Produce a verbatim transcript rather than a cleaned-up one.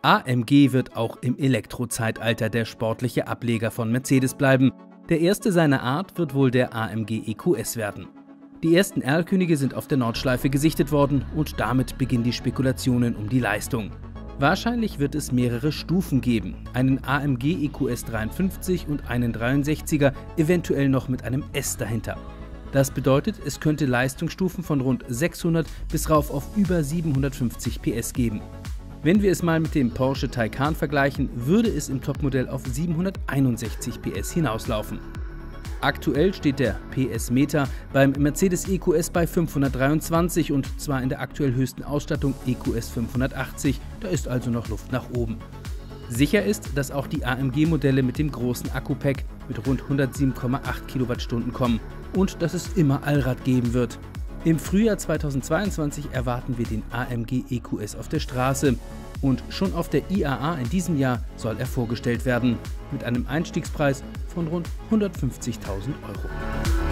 A M G wird auch im Elektrozeitalter der sportliche Ableger von Mercedes bleiben. Der erste seiner Art wird wohl der A M G E Q S werden. Die ersten Erlkönige sind auf der Nordschleife gesichtet worden und damit beginnen die Spekulationen um die Leistung. Wahrscheinlich wird es mehrere Stufen geben, einen A M G E Q S dreiundfünfzig und einen dreiundsechziger, eventuell noch mit einem S dahinter. Das bedeutet, es könnte Leistungsstufen von rund sechshundert bis rauf auf über siebenhundertfünfzig P S geben. Wenn wir es mal mit dem Porsche Taycan vergleichen, würde es im Topmodell auf siebenhunderteinundsechzig P S hinauslaufen. Aktuell steht der P S-Meter beim Mercedes E Q S bei fünfhundertdreiundzwanzig und zwar in der aktuell höchsten Ausstattung E Q S fünfhundertachtzig, da ist also noch Luft nach oben. Sicher ist, dass auch die A M G-Modelle mit dem großen Akku-Pack mit rund hundertsieben Komma acht Kilowattstunden kommen und dass es immer Allrad geben wird. Im Frühjahr zweitausendzweiundzwanzig erwarten wir den A M G E Q S auf der Straße und schon auf der I A A in diesem Jahr soll er vorgestellt werden, mit einem Einstiegspreis von rund hundertfünfzigtausend Euro.